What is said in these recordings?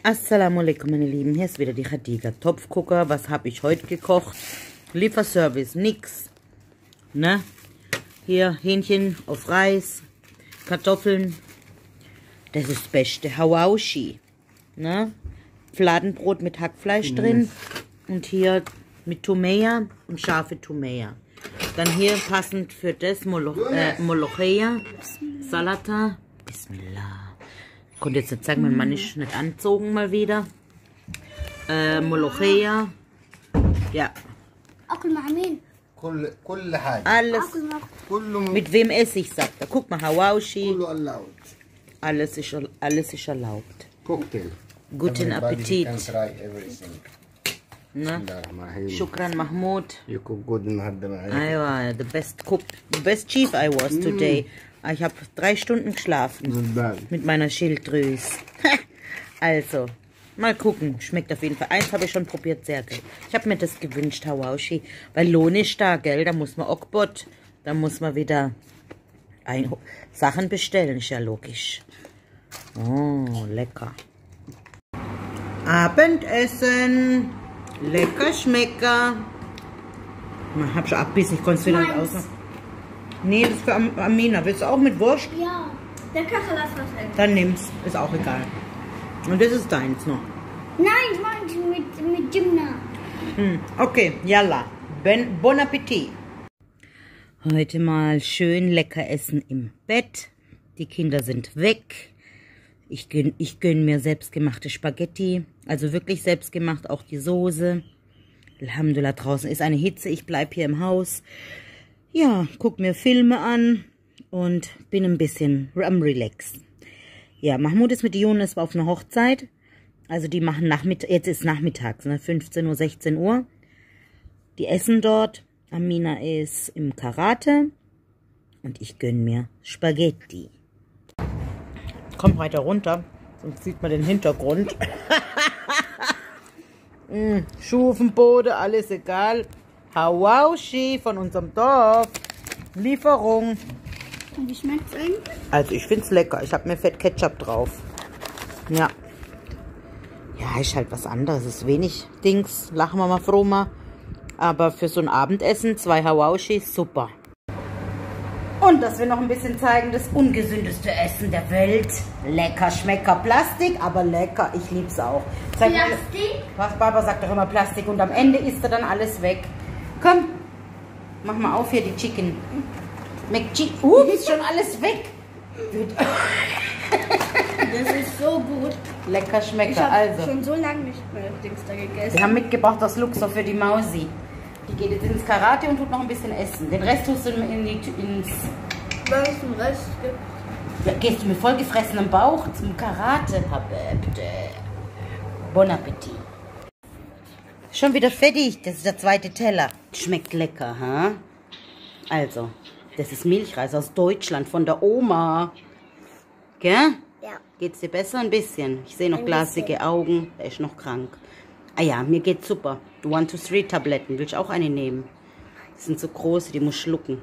Assalamu alaikum, meine Lieben. Hier ist wieder die Khadija. Topfgucker. Was habe ich heute gekocht? Lieferservice, nix. Ne? Hier Hähnchen auf Reis, Kartoffeln. Das ist das Beste. Hawashi. Ne? Fladenbrot mit Hackfleisch drin. Und hier mit Tomeja und scharfe Tomeja. Dann hier passend für das Molocheia, Salata. Bismillah. Ich konnte jetzt nicht sagen, mein Mann ist nicht angezogen mal wieder. Molocheia. Ja. Alles. Mit wem esse ich, sagt er. Guck mal, Hawashi. Alles ist erlaubt. Cocktail. Guten Appetit. Ne? Shukran Mahmoud. You cook good in Aywa, the best cook, the best chief I was today. Ich habe 3 Stunden geschlafen mit meiner Schilddrüse. Also, mal gucken. Schmeckt auf jeden Fall. Eins habe ich schon probiert, sehr geil. Ich habe mir das gewünscht, Hawashi. Weil Lohn ist da, gell? Da muss man Okbot, da muss man wieder Sachen bestellen. Ist ja logisch. Oh, lecker. Abendessen. Lecker, schmecker. Ich hab schon abbissen, ich konnte es wieder nicht ausmachen. Nee, das ist für Amina. Willst du auch mit Wurst? Ja, der Kachel lass was weg. Dann nimm's, ist auch egal. Und das ist deins noch. Nein, manche mit Gymna. Okay, yalla. Bon Appetit. Heute mal schön lecker essen im Bett. Die Kinder sind weg. Ich gönn mir selbstgemachte Spaghetti. Also wirklich selbstgemacht, auch die Soße. Alhamdulillah, draußen ist eine Hitze. Ich bleib hier im Haus. Ja, guck mir Filme an und bin ein bisschen am Relaxen. Ja, Mahmoud ist mit Jonas auf einer Hochzeit. Also die machen jetzt ist nachmittags, ne, 15 Uhr, 16 Uhr. Die essen dort. Amina ist im Karate. Und ich gönn mir Spaghetti. Komm weiter runter, sonst sieht man den Hintergrund. Schuh auf dem Boden, alles egal. Hawashi von unserem Dorf. Lieferung. Und wie schmeckt's eigentlich? Also ich find's lecker. Ich habe mir Fett Ketchup drauf. Ja. Ja, ist halt was anderes. Ist wenig Dings. Lachen wir mal froh mal. Aber für so ein Abendessen 2 Hawashi, super. Und dass wir noch ein bisschen zeigen, das ungesündeste Essen der Welt. Lecker, Schmecker, Plastik, aber lecker. Ich lieb's auch. Plastik? Was Baba sagt doch immer Plastik und am Ende isst er dann alles weg. Komm, mach mal auf hier die Chicken. McChicken. Ist schon alles weg. Das ist so gut. Lecker, Schmecker. Ich habe Also. schon so lange nicht mehr Dings da gegessen. Wir haben mitgebracht das Luxor für die Mausi. Die geht jetzt ins Karate und tut noch ein bisschen essen. Den Rest tust du ins... Wenn es einen Rest gibt. Ja, gehst du mit vollgefressenem Bauch zum Karate? Bon Appetit. Schon wieder fertig. Das ist der zweite Teller. Schmeckt lecker, ha? Also, das ist Milchreis aus Deutschland von der Oma. Gell? Ja. Geht's dir besser ein bisschen? Ich sehe noch glasige Augen. Er ist noch krank. Ah ja, mir geht's super. 1, 2, 3 Tabletten. Will ich auch eine nehmen? Die sind so groß, die muss schlucken.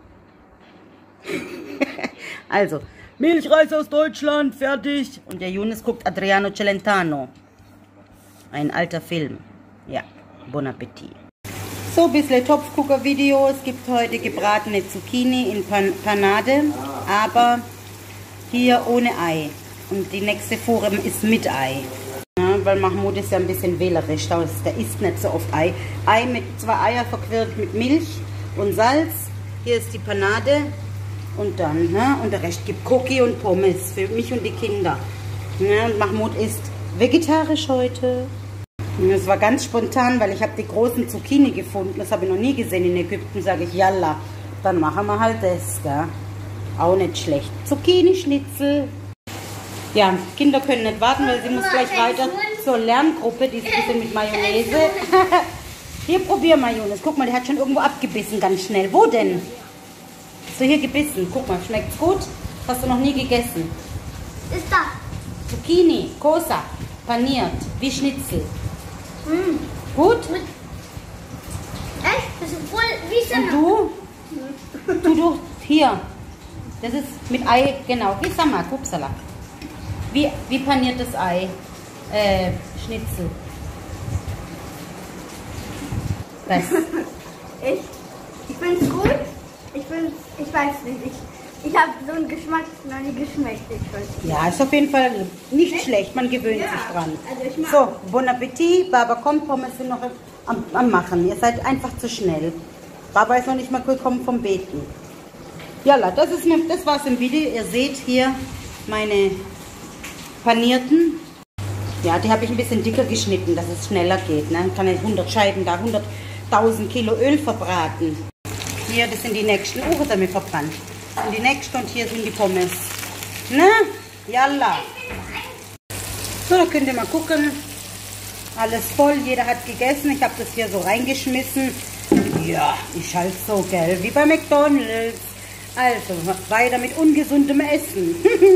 Also, Milchreis aus Deutschland, fertig. Und der Jonas guckt Adriano Celentano. Ein alter Film. Ja, bon Appetit. So, ein bisschen Topfgucker-Video. Es gibt heute gebratene Zucchini in Panade, aber hier ohne Ei. Und die nächste Fuhre ist mit Ei. Ja, weil Mahmoud ist ja ein bisschen wählerisch. Der isst nicht so oft Ei. Ei mit 2 Eier verquirlt mit Milch und Salz. Hier ist die Panade. Und dann, ne? Und der Rest gibt Cookie und Pommes für mich und die Kinder. Ja, und Mahmoud isst vegetarisch heute. Das war ganz spontan, weil ich habe die großen Zucchini gefunden. Das habe ich noch nie gesehen in Ägypten. Sage ich, yalla, dann machen wir halt das. Gell? Auch nicht schlecht. Zucchini-Schnitzel. Ja, Kinder können nicht warten, weil sie muss gleich weiter zur Lerngruppe. Die ist ein bisschen mit Mayonnaise. Hier, probier mal, Jonas. Guck mal, der hat schon irgendwo abgebissen, ganz schnell. Wo denn? So, hier gebissen. Guck mal, schmeckt's gut? Hast du noch nie gegessen. Ist da? Zucchini, Kosa, paniert, wie Schnitzel. Gut? Echt? Das ist voll wie Sama. Und du? Hier. Das ist mit Ei, genau, wie Sama, Kupsala. Wie paniertes Ei. Schnitzel. Was? Ich finde es gut. Ich weiß nicht. Ich habe so einen Geschmack noch nie geschmeckt. Ja, ist auf jeden Fall nicht schlecht. Man gewöhnt sich dran. Also ich mag So, bon Appetit. Baba kommt, Pommes sind noch am Machen. Ihr seid einfach zu schnell. Baba ist noch nicht mal gekommen vom Beten. Jalla, das war's im Video. Ihr seht hier meine panierten. Ja, die habe ich ein bisschen dicker geschnitten, dass es schneller geht. Ne? Kann ich 100 Scheiben da, 100.000 Kilo Öl verbraten. Hier, das sind die nächsten. Oh, hat er mir verbrannt. Das sind die nächsten und hier sind die Pommes. Ne? Jalla. So, da könnt ihr mal gucken. Alles voll, jeder hat gegessen. Ich habe das hier so reingeschmissen. Ja, ist halt so, gell, wie bei McDonald's. Also, weiter mit ungesundem Essen.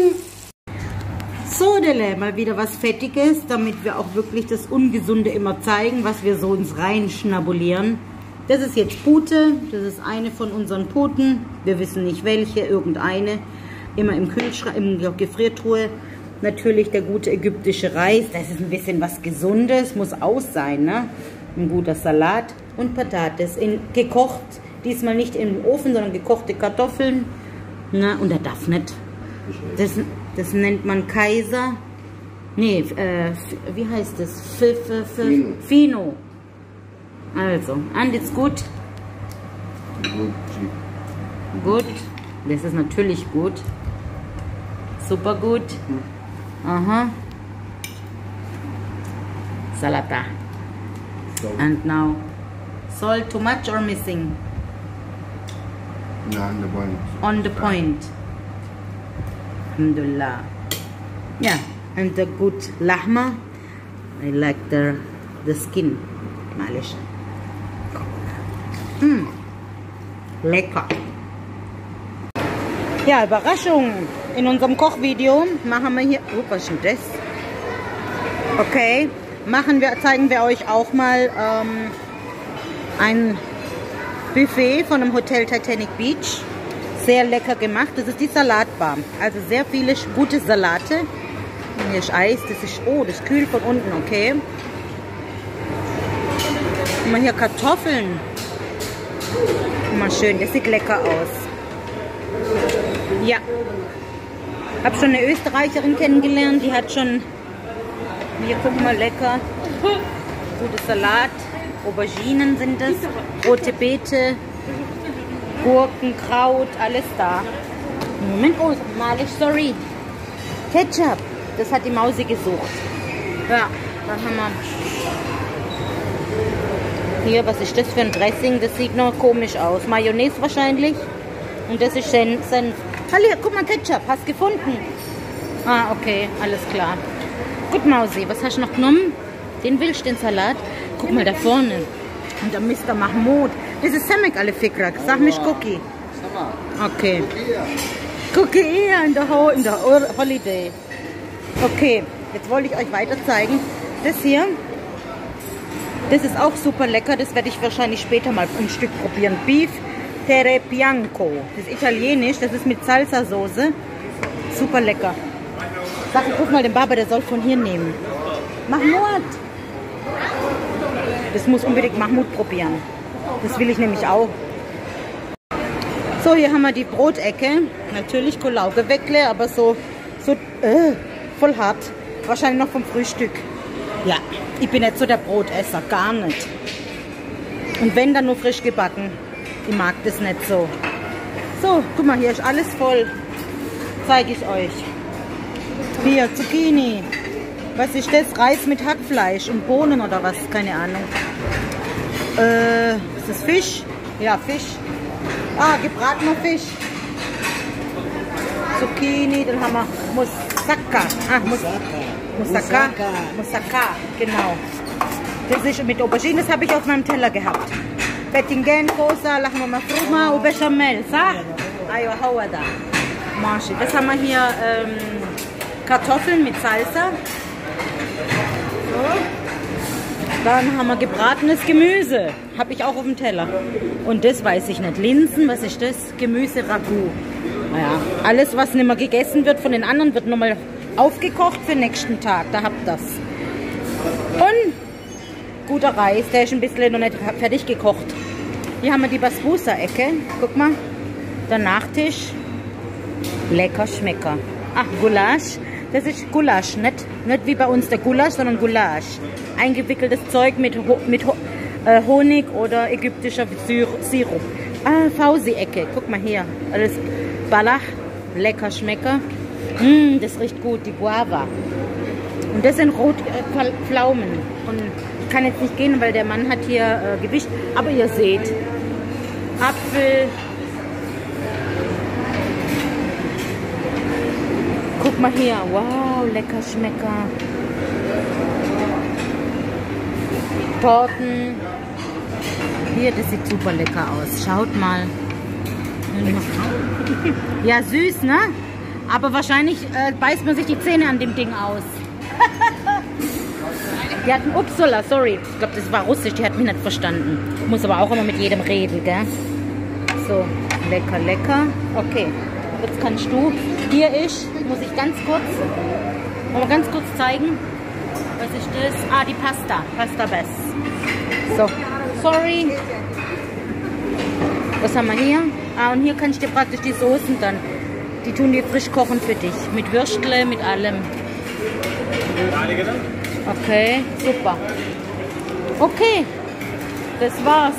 So, Dele, mal wieder was Fettiges, damit wir auch wirklich das Ungesunde immer zeigen, was wir so uns reinschnabulieren. Das ist jetzt Pute, das ist eine von unseren Puten. Wir wissen nicht welche, irgendeine. Immer im Kühlschrank, in der Gefriertruhe. Natürlich der gute ägyptische Reis, das ist ein bisschen was Gesundes, muss aus sein, ne? Ein guter Salat und Patates, gekocht. Diesmal nicht im Ofen, sondern gekochte Kartoffeln. Na, und er darf nicht. Das nennt man Kaiser. Nee, wie heißt das? Fino. Also, and it's good. Gut. Das ist natürlich gut. Super gut. Aha. Salata. And now, salt too much or missing? No, on the point. On the point. Alhamdulillah. Yeah, and the good lahma. I like the skin. Malish. Lecker. Ja, Überraschung. In unserem Kochvideo machen wir hier. Oh, was ist denn das? Okay. Zeigen wir euch auch mal ein Buffet von dem Hotel Titanic Beach. Sehr lecker gemacht. Das ist die Salatbar. Also sehr viele gute Salate. Hier ist Eis. Das ist kühl von unten, okay. Guck mal hier Kartoffeln. Guck mal schön, das sieht lecker aus. Ja. Habe schon eine Österreicherin kennengelernt, die hat schon. Hier, guck mal, lecker. Gutes Salat. Auberginen sind es. Rote Beete. Gurken, Kraut, alles da. Moment, oh, Malisch, sorry. Ketchup. Das hat die Mausi gesucht. Ja, dann haben wir. Hier, was ist das für ein Dressing? Das sieht noch komisch aus. Mayonnaise wahrscheinlich. Und das ist Senf. Hallo, guck mal, Ketchup. Hast du gefunden? Ah, okay, alles klar. Gut, Mausi, was hast du noch genommen? Den willst du, den Salat? Guck mal da vorne. Und der Mr. Mahmoud. Das ist Samek alle Fikrak. Sag mich Cookie. Okay. Cookie eher in der Holiday. Okay, jetzt wollte ich euch weiter zeigen. Das hier, das ist auch super lecker. Das werde ich wahrscheinlich später mal ein Stück probieren. Beef Terre Bianco. Das ist italienisch. Das ist mit Salsa-Soße. Super lecker. Sag, guck mal, den Baba, der soll von hier nehmen. Mahmoud. Das muss unbedingt Mahmoud probieren. Das will ich nämlich auch. So, hier haben wir die Brotecke. Natürlich Kolaugeweckle, aber so voll hart. Wahrscheinlich noch vom Frühstück. Ja, ich bin nicht so der Brotesser, gar nicht. Und wenn, dann nur frisch gebacken. Ich mag das nicht so. So, guck mal, hier ist alles voll. Zeige ich euch. Hier, Zucchini. Was ist das? Reis mit Hackfleisch und Bohnen oder was? Keine Ahnung. Ist das Fisch? Ja, Fisch. Ah, gebratener Fisch. Zucchini, dann haben wir Moussaka. Ah, Moussaka, genau. Das ist mit Aubergine, das habe ich auf meinem Teller gehabt. Bettingen, Kosa, Lahma Mafruma und Bechamel. Sag? Ayo, Hawada. Marschi. Das haben wir hier Kartoffeln mit Salsa. So. Dann haben wir gebratenes Gemüse. Habe ich auch auf dem Teller. Und das weiß ich nicht. Linsen, was ist das? Gemüse-Ragout. Naja, alles, was nicht mehr gegessen wird von den anderen, wird nochmal aufgekocht für den nächsten Tag. Da habt ihr das. Und guter Reis, der ist ein bisschen noch nicht fertig gekocht. Hier haben wir die Basbousa-Ecke. Guck mal, der Nachtisch. Lecker Schmecker. Ach, Gulasch. Das ist Gulasch, nicht wie bei uns der Gulasch, sondern Gulasch. Eingewickeltes Zeug mit Honig oder ägyptischer Sirup. Ah, Fausi-Ecke. Guck mal hier. Alles Balach. Lecker Schmecker. Das riecht gut, die Guava. Und das sind Pflaumen. Und ich kann jetzt nicht gehen, weil der Mann hat hier Gewicht. Aber ihr seht, Apfel. Guck mal hier. Wow, lecker Schmecker. Torten. Hier, das sieht super lecker aus. Schaut mal. Ja, süß, ne? Aber wahrscheinlich beißt man sich die Zähne an dem Ding aus. Die hatten Upsala, sorry. Ich glaube, das war Russisch, die hat mich nicht verstanden. Muss aber auch immer mit jedem reden, gell? So, lecker, lecker. Okay, jetzt kannst du. Hier ist, muss ich ganz kurz zeigen. Was ist das? Ah, die Pasta. Pasta Bess. So, sorry. Was haben wir hier? Ah, und hier kannst du dir praktisch die Soßen dann. Die tun die frisch kochen für dich. Mit Würstle, mit allem. Okay, super. Okay, das war's.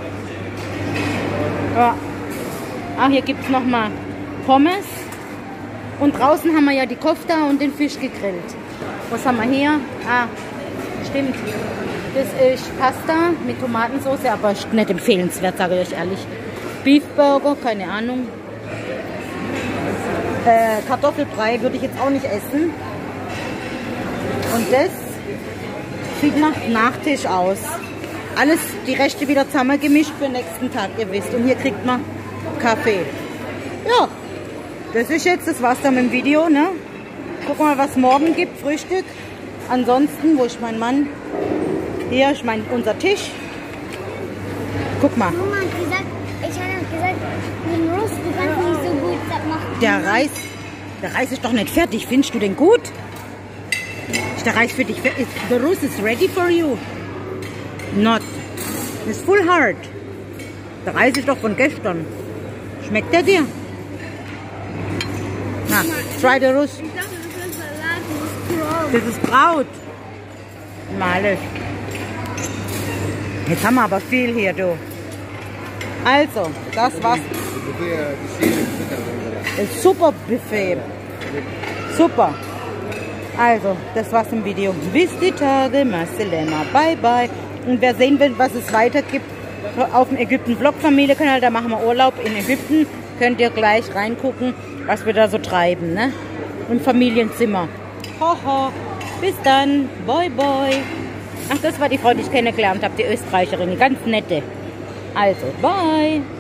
Ja. Ah, hier gibt es nochmal Pommes. Und draußen haben wir ja die Kofta und den Fisch gegrillt. Was haben wir hier? Ah, stimmt. Das ist Pasta mit Tomatensauce, aber nicht empfehlenswert, sage ich euch ehrlich. Beefburger, keine Ahnung. Kartoffelbrei würde ich jetzt auch nicht essen. Und das sieht nach Nachtisch aus. Alles, die Reste wieder zusammengemischt für den nächsten Tag, ihr wisst. Und hier kriegt man Kaffee. Ja, das ist jetzt, das war's dann mit dem Video, ne? Gucken wir mal, was morgen gibt, Frühstück. Ansonsten, wo ist mein Mann? Hier ist unser Tisch. Guck mal. Mama hat gesagt, ich habe gesagt, den Rost, du kannst nicht so gut machen. Der Reis ist doch nicht fertig. Findest du den gut? Ist der Reis für dich fertig? The roast is ready for you. Not. It's full hard. Der Reis ist doch von gestern. Schmeckt der dir? Na, try the roast. Ich dachte, das ist Salat, das ist Kraut. Das ist Kraut. Mal. Jetzt haben wir aber viel hier, du. Also, das war's. Ein super Buffet. Super. Also, das war's im Video. Bis die Tage. Marcelema. Bye, bye. Und wer sehen will, was es weiter gibt, auf dem Ägypten-Vlog-Familie-Kanal, da machen wir Urlaub in Ägypten. Könnt ihr gleich reingucken, was wir da so treiben, ne? Im Familienzimmer. Hoho. Bis dann. Bye, bye. Ach, das war die Frau, die ich kennengelernt habe, die Österreicherin. Die ganz nette. Also, bye.